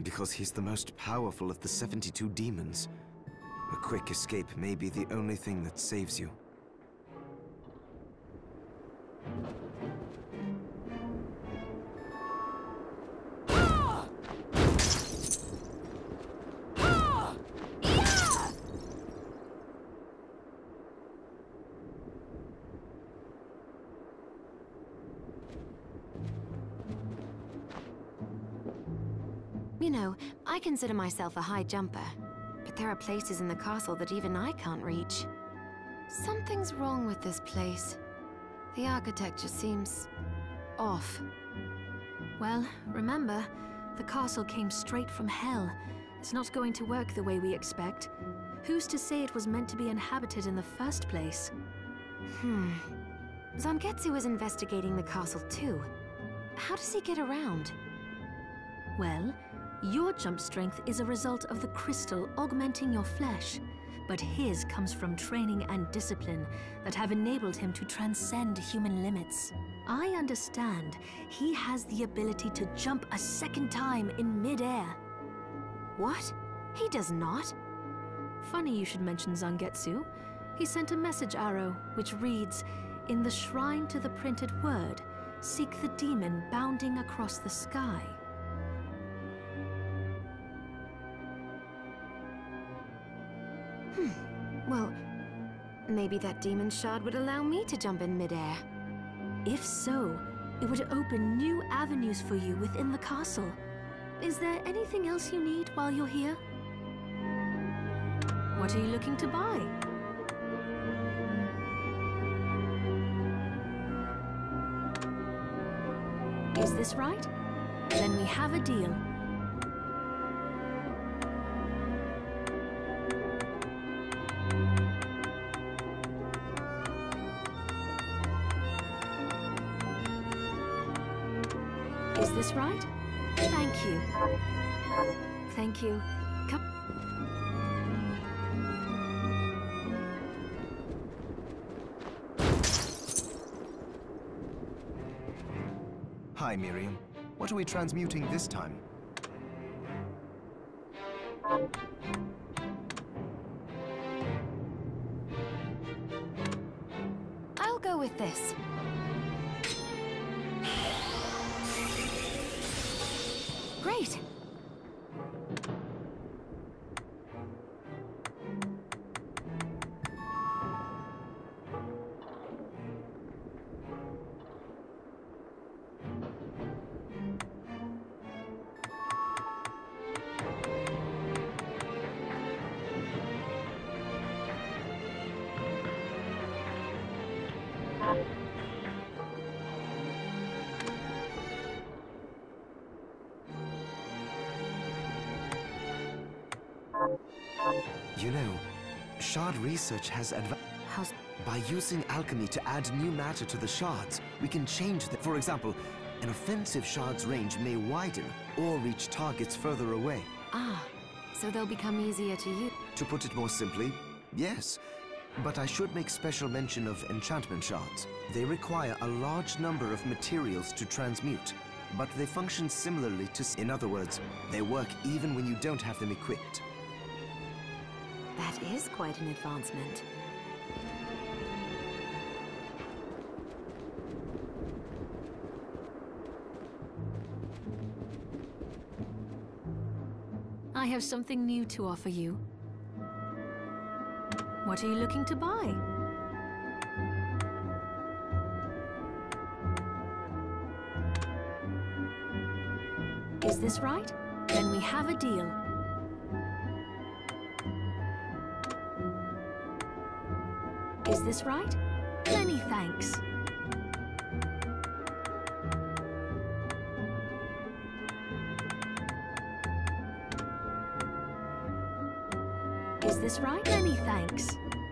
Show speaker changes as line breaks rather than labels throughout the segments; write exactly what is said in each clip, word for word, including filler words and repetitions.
Because he's the most powerful of the seventy-two demons. A quick escape may be the only thing that saves you.
You know, I consider myself a high jumper, but there are places in the castle that even I can't reach. Something's wrong with this place. The architecture seems off.
Well, remember, the castle came straight from hell. It's not going to work the way we expect. Who's to say it was meant to be inhabited in the first place?
Hmm. Zangetsu is investigating the castle too. How does he get around?
Well, your jump strength is a result of the crystal augmenting your flesh, but his comes from training and discipline that have enabled him to transcend human limits. I understand he has the ability to jump a second time in mid-air.
What? He does not?
Funny you should mention Zangetsu. He sent a message arrow, which reads, "In the shrine to the printed word, seek the demon bounding across the sky."
Hmm. Well, maybe that demon shard would allow me to jump in midair.
If so, it would open new avenues for you within the castle. Is there anything else you need while you're here? What are you looking to buy? Is this right? Then we have a deal. Is this right? Thank you. Thank you. Come.
Hi, Miriam. What are we transmuting this time?
I'll go with this. Great!
You know, shard research has advanced.
How's...
By using alchemy to add new matter to the shards, we can change them. For example, an offensive shard's range may widen or reach targets further away.
Ah, so they'll become easier to use.
To put it more simply, yes. But I should make special mention of enchantment shards. They require a large number of materials to transmute, but they function similarly to... In other words, they work even when you don't have them equipped.
That is quite an advancement.
I have something new to offer you. What are you looking to buy? Is this right? Then we have a deal. Is this right? Many thanks. Is this right? Many thanks.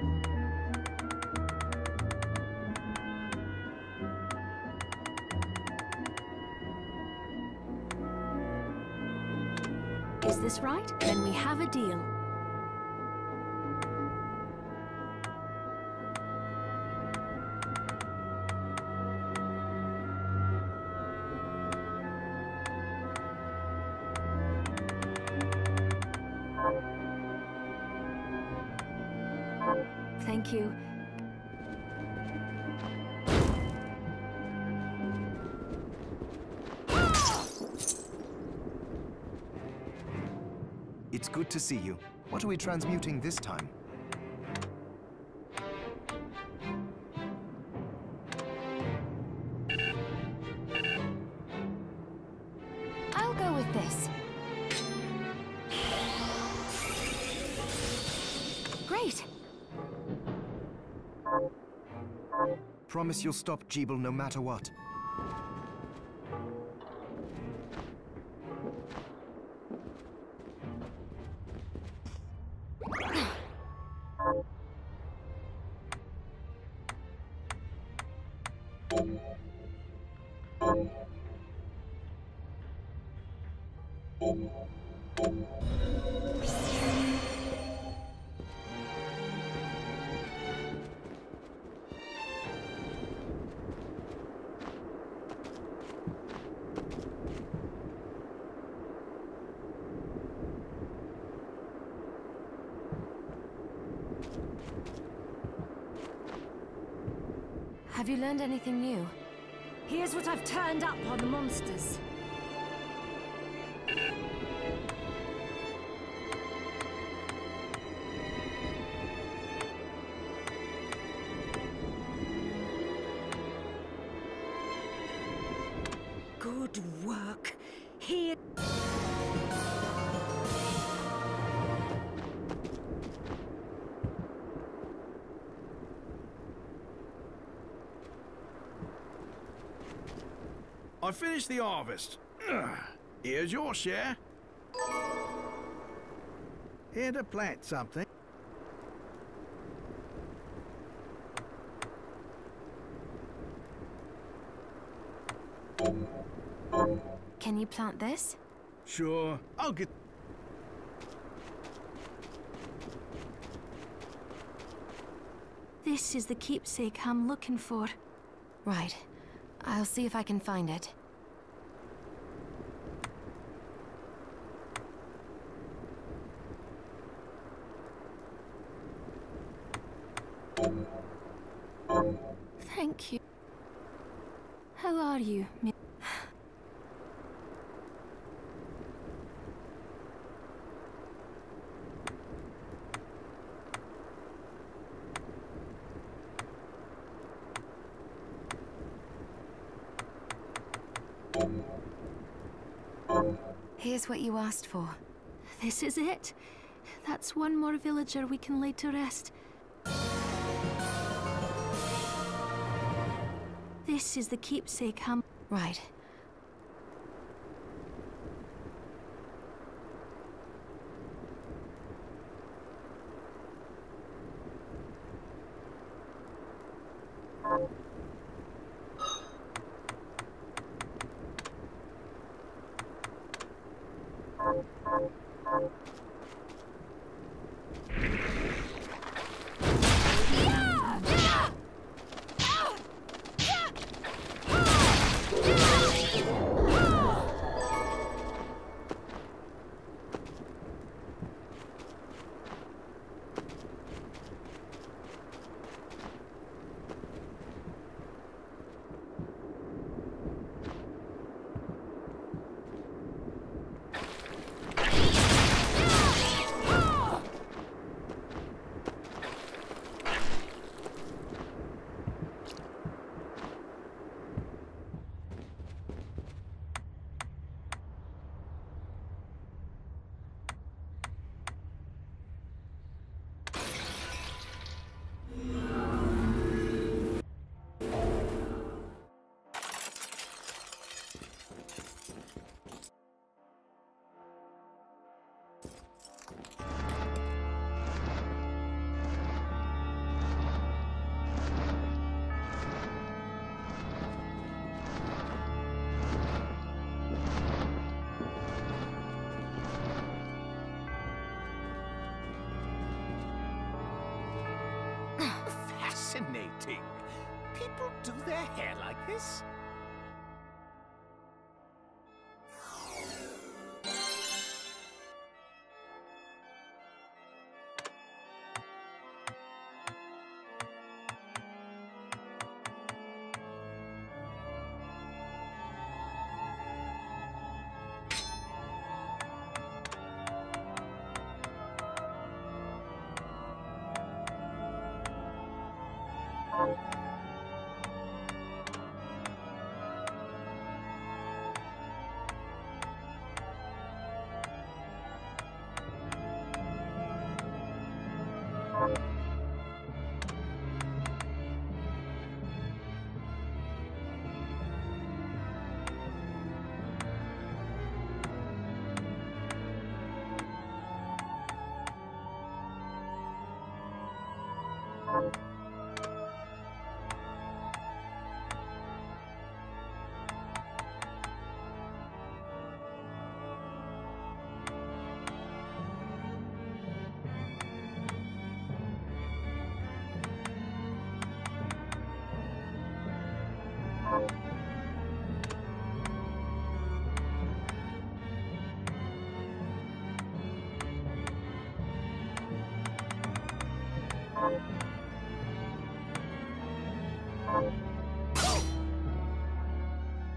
Is this right? Then we have a deal. thank you.
It's good to see you. What are we transmuting this time?
I'll go with this. Great!
Promise you'll stop Jeeble no matter what.
Have you learned anything new?
Here's what I've turned up on the monsters. Good work. Here...
I finished the harvest. Ugh. Here's your share. Here to plant something.
Can you plant this?
Sure, I'll get...
This is the keepsake I'm looking for.
Right. I'll see if I can find it.
Thank you. How are you, Mi-
Here's what you asked for.
This is it. That's one more villager we can lay to rest. This is the keepsake I'm...
Right.
Fascinating. People do their hair like this?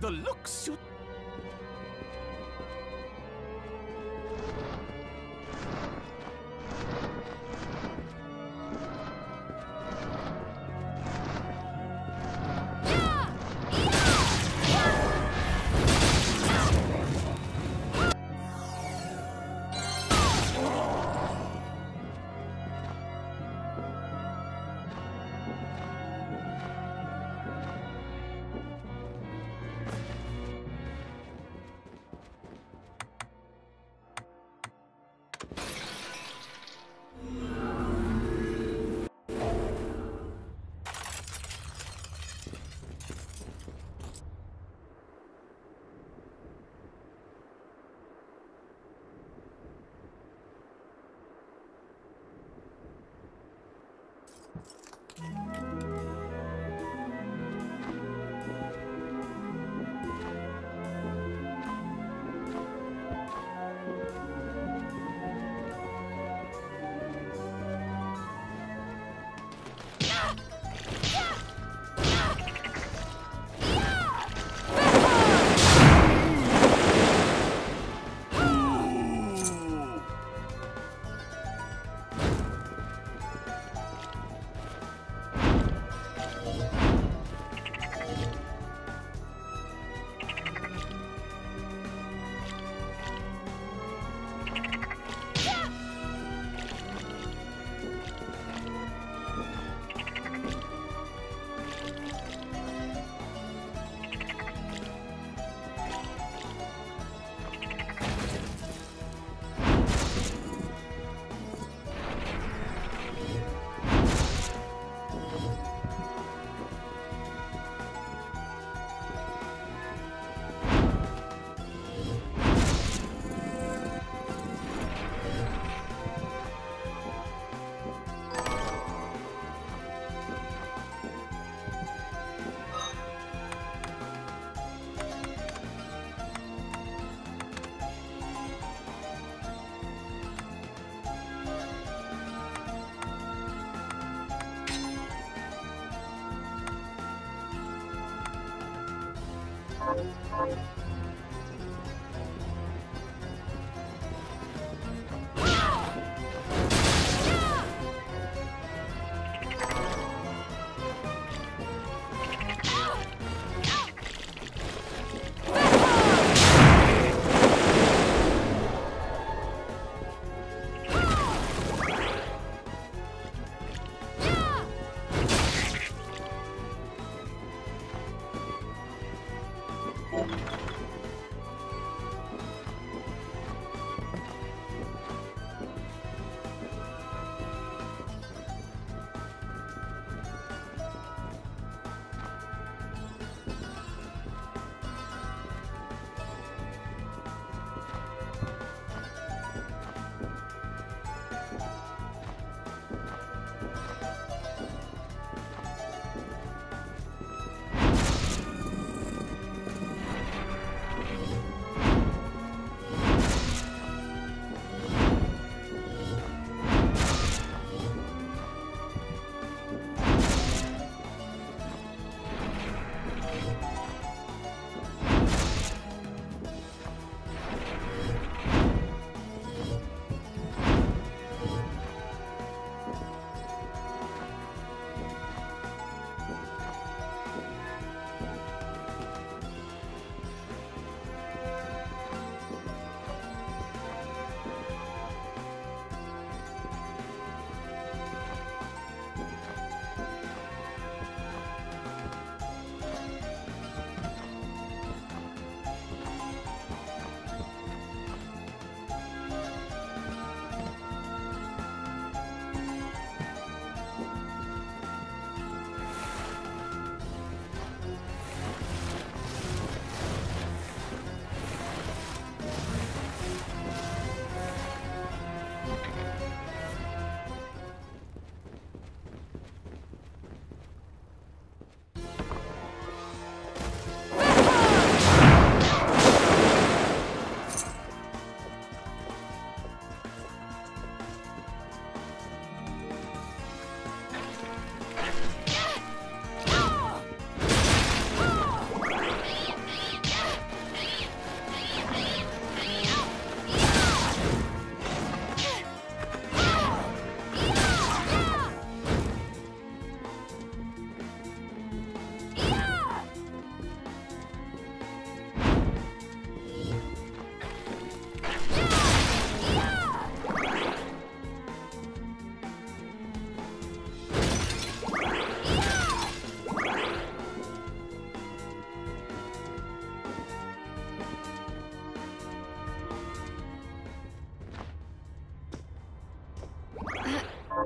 The look suit. Oh.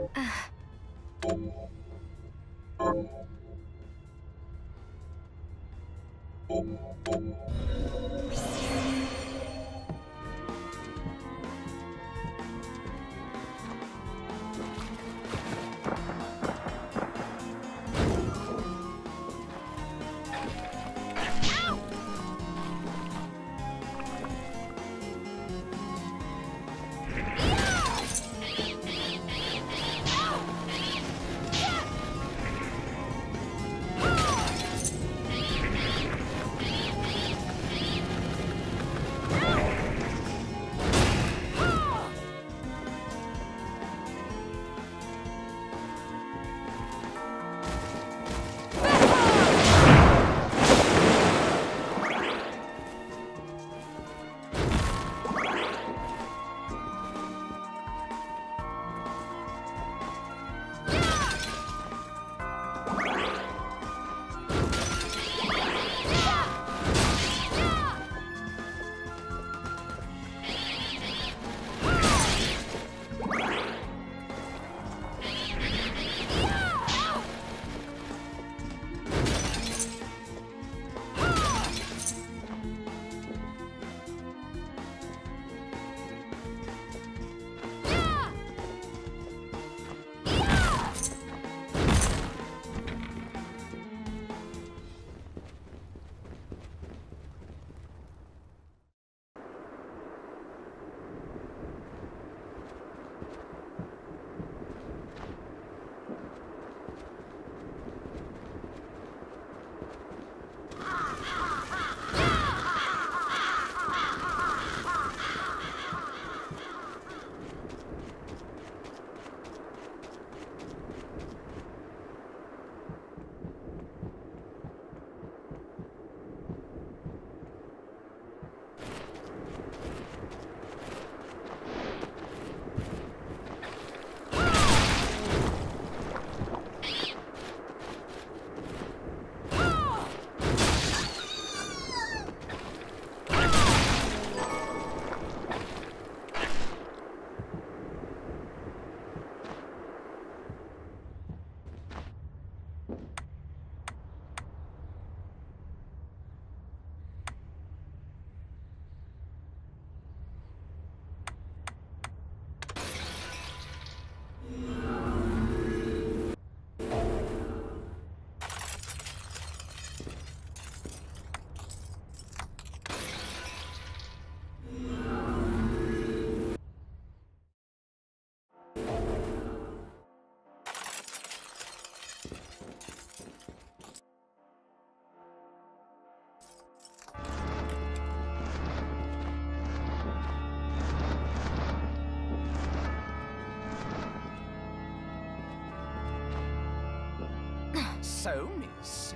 So, miss.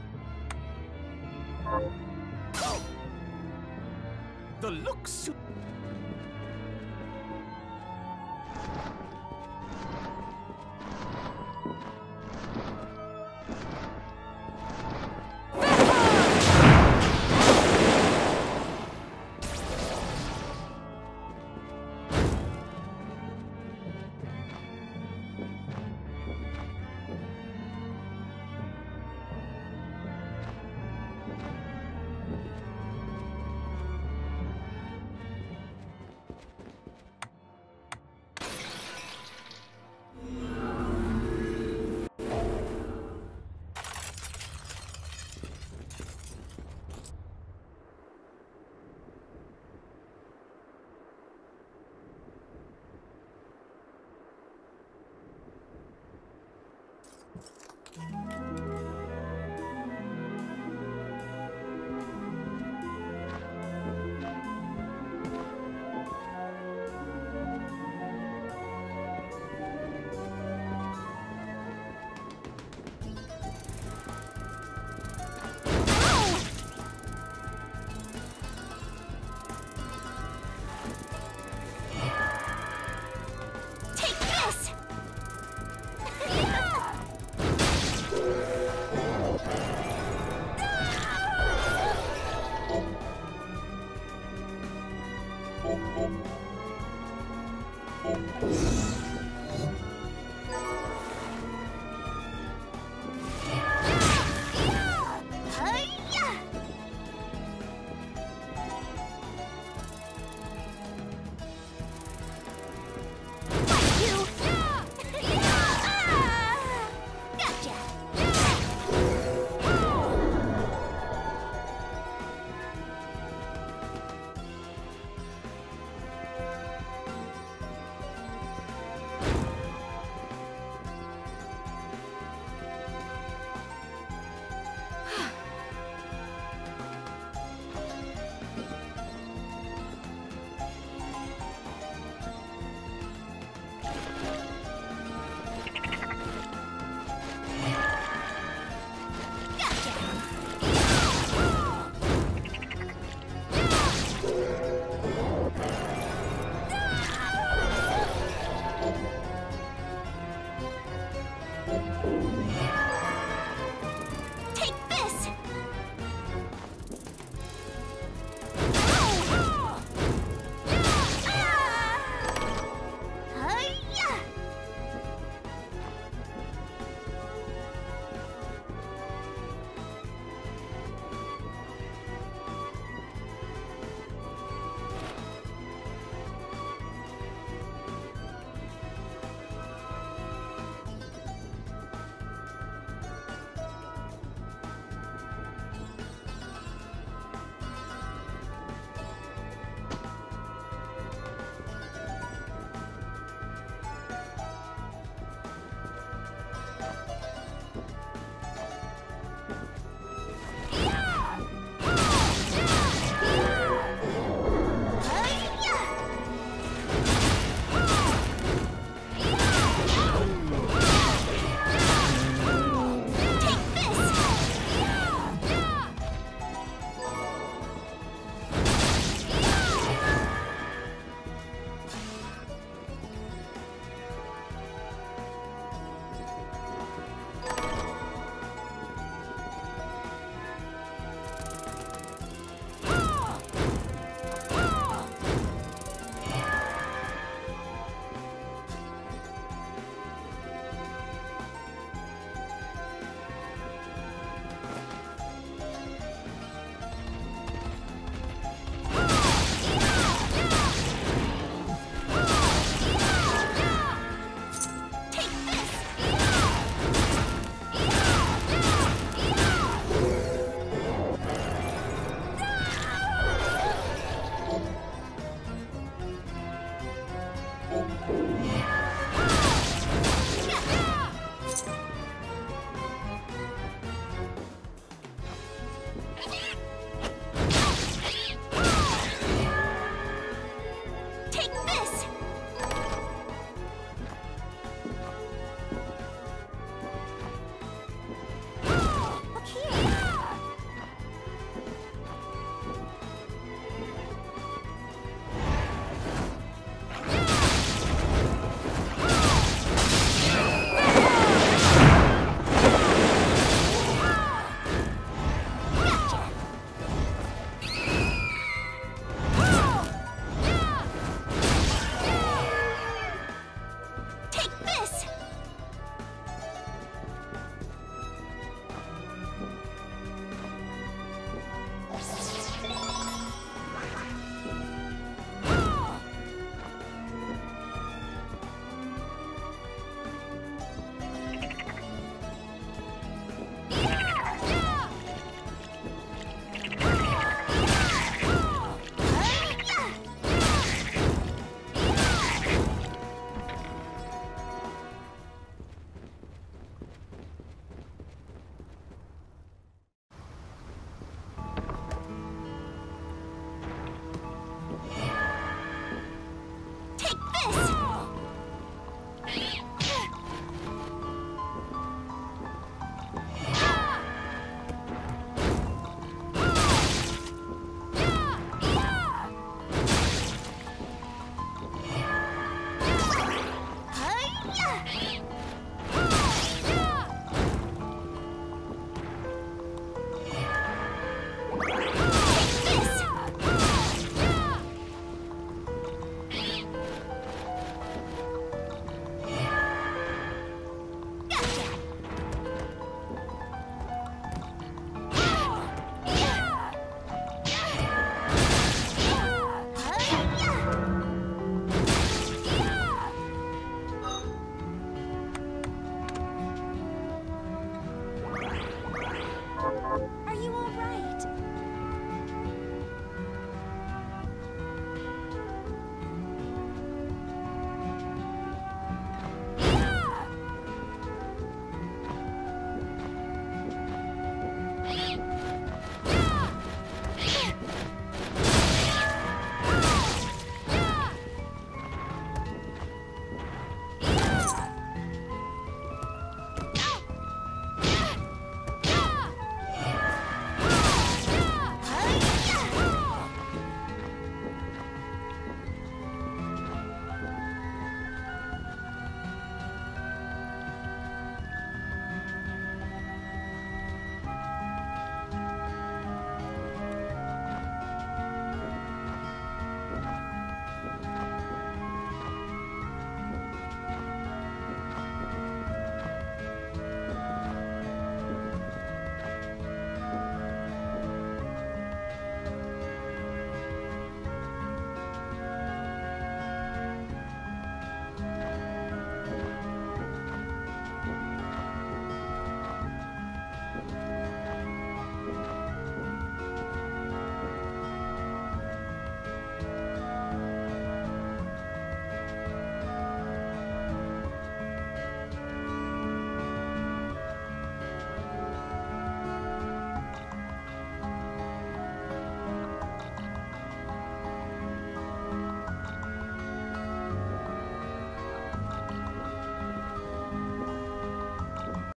The looks.